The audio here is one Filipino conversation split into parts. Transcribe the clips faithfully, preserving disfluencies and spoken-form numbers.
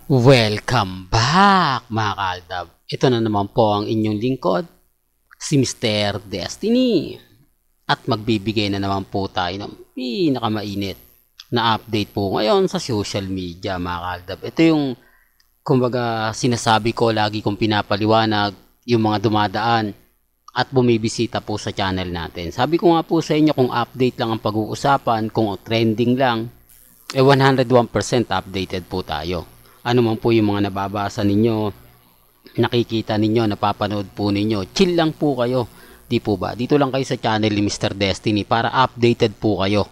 Welcome back mga kaaldab. Ito na naman po ang inyong lingkod, si Mister Destiny. At magbibigay na naman po tayo ng pinakamainit na update po ngayon sa social media mga kaaldab. Ito yung kumbaga sinasabi ko, lagi kong pinapaliwanag yung mga dumadaan at bumibisita po sa channel natin. Sabi ko nga po sa inyo, kung update lang ang pag-uusapan, kung trending lang, eh one hundred one percent updated po tayo. Ano man po yung mga nababasa ninyo, nakikita ninyo, napapanood po ninyo, chill lang po kayo. Di po ba? Dito lang kayo sa channel ni Mister Destiny para updated po kayo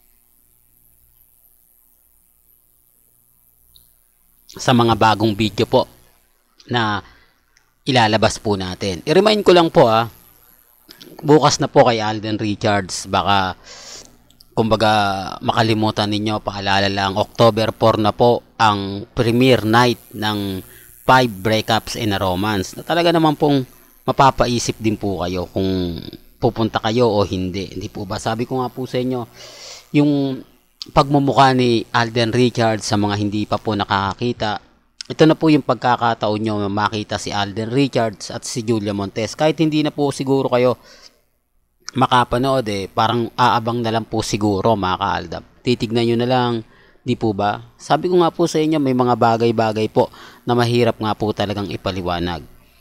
sa mga bagong video po na ilalabas po natin. I-remind ko lang po ah, bukas na po kay Alden Richards, baka kumbaga makalimutan ninyo, paalala lang, October four na po ang premiere night ng five Breakups in a Romance, na talaga naman pong mapapaisip din po kayo kung pupunta kayo o hindi. Hindi po ba? Sabi ko nga po sa inyo, yung pagmumukha ni Alden Richards, sa mga hindi pa po nakakakita, ito na po yung pagkakataon nyo makita si Alden Richards at si Julia Montes. Kahit hindi na po siguro kayo makapanood, eh, parang aabang na lang po siguro mga kaaldab. Titignan nyo na lang, di po ba? Sabi ko nga po sa inyo, may mga bagay-bagay po na mahirap nga po talagang ipaliwanag.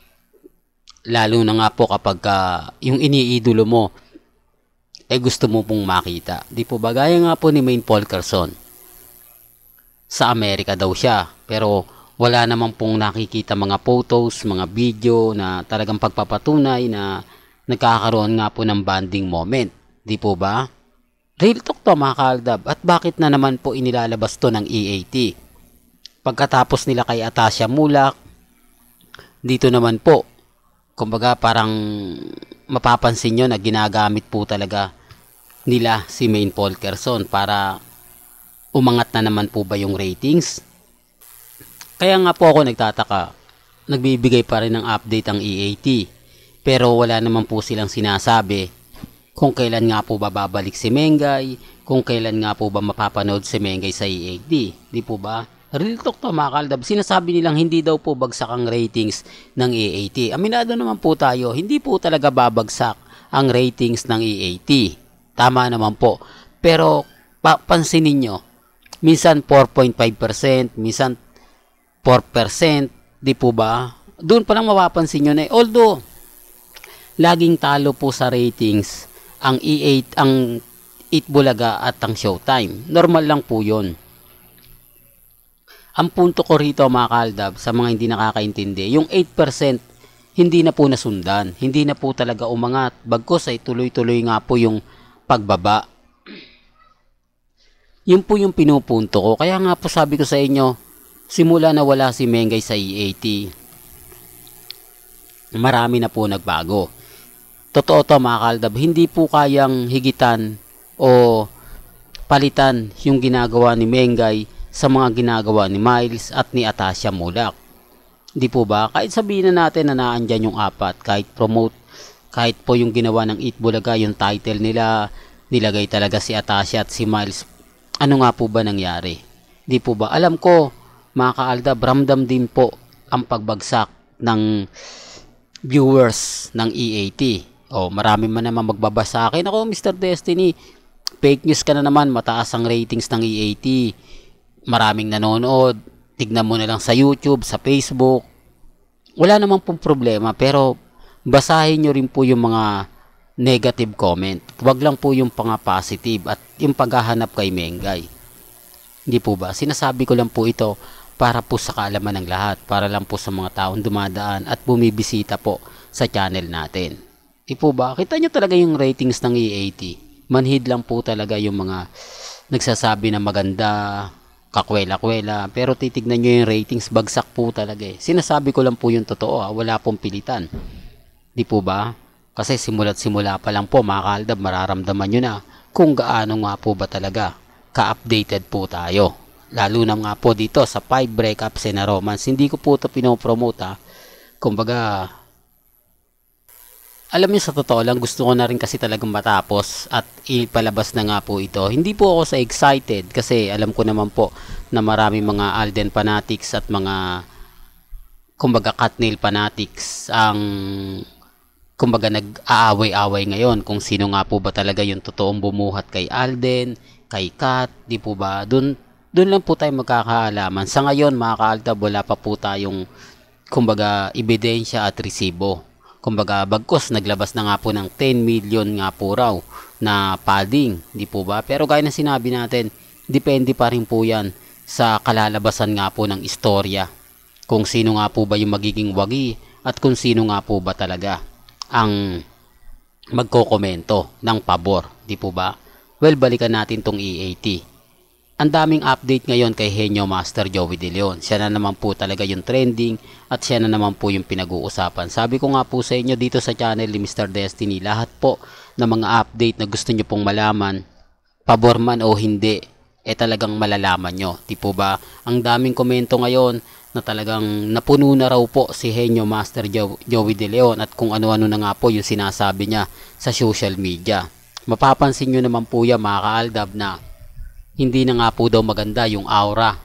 Lalo na nga po kapag uh, yung iniidolo mo, eh gusto mo pong makita. Di po ba? Gaya nga po ni Maine Polkerson. Sa Amerika daw siya, pero wala naman pong nakikita mga photos, mga video na talagang pagpapatunay na nagkakaroon nga po ng bonding moment. Di po ba? Real talk to mga kaaldab. At bakit na naman po inilalabas to ng E A T? Pagkatapos nila kay Atasha Mulak, dito naman po, kumbaga parang mapapansin nyo na ginagamit po talaga nila si Maine Polkerson para umangat na naman po ba yung ratings? Kaya nga po ako nagtataka, nagbibigay pa rin ng update ang E A T. Pero wala naman po silang sinasabi kung kailan nga po ba babalik si Mengay, kung kailan nga po ba mapapanood si Mengay sa E A T. Di po ba? Real talk to mga kaaldab. Sinasabi nilang hindi daw po bagsak ang ratings ng E A T. Aminado naman po tayo, hindi po talaga babagsak ang ratings ng E A T. Tama naman po. Pero pa pansinin nyo, minsan four point five percent, minsan four percent. Di po ba? Doon pa lang mapapansin nyo na, although laging talo po sa ratings ang E eight, ang Eat Bulaga at ang Showtime. Normal lang po yun. Ang punto ko rito mga kaaldab, sa mga hindi nakakaintindi, yung eight percent hindi na po nasundan. Hindi na po talaga umangat. Bagkus ay tuloy-tuloy nga po yung pagbaba. Yun po yung pinupunto ko. Kaya nga po sabi ko sa inyo, simula na wala si Mengay sa E A T, marami na po nagbago. Totoo to mga kaaldab, hindi po kayang higitan o palitan yung ginagawa ni Mengay sa mga ginagawa ni Miles at ni Atasha Mulak. Di po ba? Kahit sabihin na natin na naandyan yung apat, kahit promote, kahit po yung ginawa ng Eat Bulaga, yung title nila, nilagay talaga si Atasha at si Miles. Ano nga po ba nangyari? Di po ba? Alam ko, mga kaaldab, ramdam din po ang pagbagsak ng viewers ng E A T. O, marami man naman magbabasa sa akin, ako Mister Destiny, fake news ka na naman, mataas ang ratings ng E A T, maraming nanonood, tignan mo na lang sa YouTube, sa Facebook. Wala naman pong problema, pero basahin nyo rin po yung mga negative comment. Huwag lang po yung pang positive at yung paghahanap kay Mengay. Hindi po ba? Sinasabi ko lang po ito para po sa kaalaman ng lahat, para lang po sa mga taong dumadaan at bumibisita po sa channel natin. Di po ba? Kita nyo talaga yung ratings ng E A T. Manhid lang po talaga yung mga nagsasabi na maganda, kakwela-kwela. Pero titignan nyo yung ratings, bagsak po talaga eh. Sinasabi ko lang po yung totoo, ha? Wala pong pilitan. Di po ba? Kasi simula't simula pa lang po mga kaaldab, mararamdaman nyo na kung gaano nga po ba talaga ka-updated po tayo. Lalo na nga po dito sa five Breakups in a Romance. Hindi ko po ito pinopromote ha. Kumbaga, alam niyo, sa totoo lang, gusto ko na rin kasi talagang matapos at ipalabas na nga po ito. Hindi po ako sa excited kasi alam ko naman po na marami mga Alden fanatics at mga kumbaga Katnill fanatics ang kumbaga nag-aaway-away ngayon kung sino nga po ba talaga yung totoong bumuhat kay Alden, kay Kat, di po ba? Doon doon lang po tayo magkakaalaman. Sa ngayon, mga ka-Altab, wala pa po tayong kumbaga ebidensya at resibo. Kumbaga, bagkos naglabas na nga po ng ten million nga po raw na padding, di po ba? Pero gaya na sinabi natin, depende pa rin po yan sa kalalabasan nga po ng istorya. Kung sino nga po ba yung magiging wagi at kung sino nga po ba talaga ang magkokomento ng pabor, di po ba? Well, balikan natin tong E A T. Ang daming update ngayon kay Henyo Master Joey De Leon. Siya na naman po talaga yung trending at siya na naman po yung pinag-uusapan. Sabi ko nga po sa inyo dito sa channel ni Mister Destiny, lahat po ng mga update na gusto nyo pong malaman, pabor man o hindi, eh talagang malalaman nyo. Di po ba? Ang daming komento ngayon na talagang napuno na raw po si Henyo Master jo Joey De Leon at kung ano-ano na nga po yung sinasabi niya sa social media. Mapapansin nyo naman po yan, mga ka-Aldab, na hindi na nga po daw maganda yung aura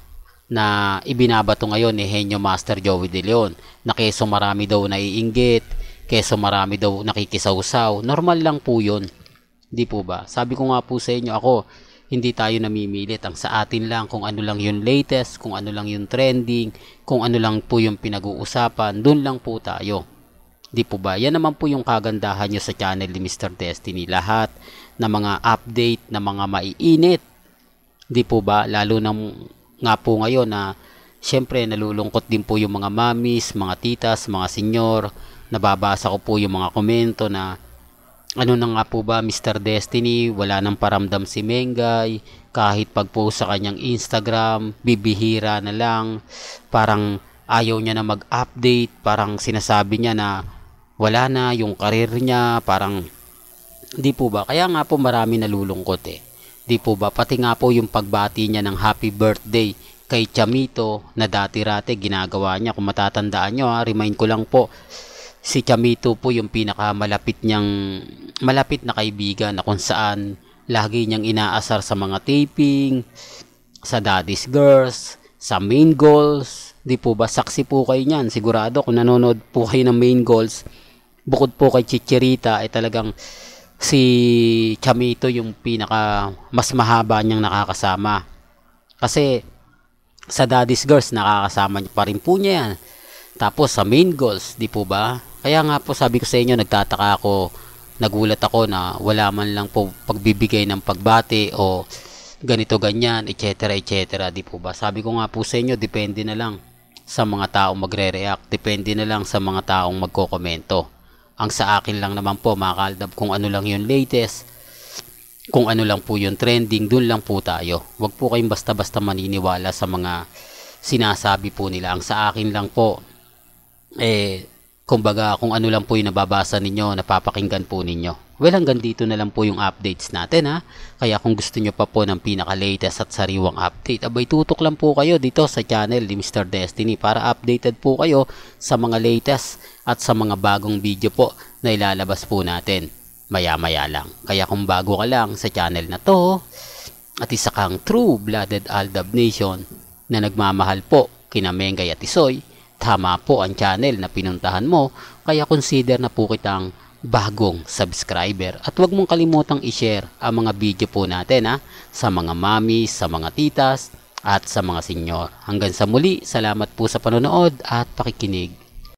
na ibinabato ngayon ni Henyo Master Joey De Leon, na keso marami daw naiinggit, keso marami daw nakikisawsaw. Normal lang po yun, di po ba? Sabi ko nga po sa inyo, ako, hindi tayo namimilit. Ang sa atin lang kung ano lang yung latest, kung ano lang yung trending, kung ano lang po yung pinag-uusapan, dun lang po tayo. Di po ba? Yan naman po yung kagandahan nyo sa channel ni Mister Destiny. Lahat na mga update, na mga maiinit, di po ba? Lalo na nga po ngayon na syempre nalulungkot din po yung mga mamis, mga titas, mga senyor. Nababasa ko po yung mga komento na ano na nga po ba, Mister Destiny, wala nang paramdam si Mengay, kahit pag-post sa kanyang Instagram, bibihira na lang, parang ayaw niya na mag-update, parang sinasabi niya na wala na yung karir niya, parang di po ba? Kaya nga po marami nalulungkot eh. Di po ba? Pati nga po yung pagbati niya ng happy birthday kay Chamito na dati-rate ginagawa niya. Kung matatandaan nyo, ha, remind ko lang po, si Chamito po yung pinakamalapit niyang malapit na kaibigan na kung saan lagi niyang inaasar sa mga taping, sa Daddy's Girls, sa Main Goals. Di po ba? Saksi po kayo niyan. Sigurado kung nanonood po kayo ng Main Goals, bukod po kay Chichirita ay talagang si Chamito yung pinaka mas mahaba niyang nakakasama. Kasi sa Daddy's Girls nakakasama niya pa rin po niya yan. Tapos sa Main Goals, di po ba? Kaya nga po sabi ko sa inyo, nagtataka ako, nagulat ako na wala man lang po pagbibigay ng pagbati o ganito ganyan, et cetera et cetera. Di po ba? Sabi ko nga po sa inyo, depende na lang sa mga taong magre-react, depende na lang sa mga taong magkokomento. Ang sa akin lang naman po, mga ka-Aldab, kung ano lang yung latest, kung ano lang po yung trending, dun lang po tayo. Huwag po kayong basta-basta maniniwala sa mga sinasabi po nila. Ang sa akin lang po, eh, kumbaga, kung ano lang po yung nababasa ninyo, napapakinggan po ninyo. Well, hanggang dito na lang po yung updates natin, ha. Kaya kung gusto nyo pa po ng pinaka-latest at sariwang update, abay tutok lang po kayo dito sa channel ni Mister Destiny para updated po kayo sa mga latest at sa mga bagong video po na ilalabas po natin maya-maya lang. Kaya kung bago ka lang sa channel na to at isa kang true-blooded Aldab Nation na nagmamahal po kina Mengay at Isoy, tama po ang channel na pinuntahan mo, kaya consider na po kitang bagong subscriber. At huwag mong kalimutang i-share ang mga video po natin, ha, sa mga mamis, sa mga titas, at sa mga senyor. Hanggang sa muli, salamat po sa panonood at pakikinig.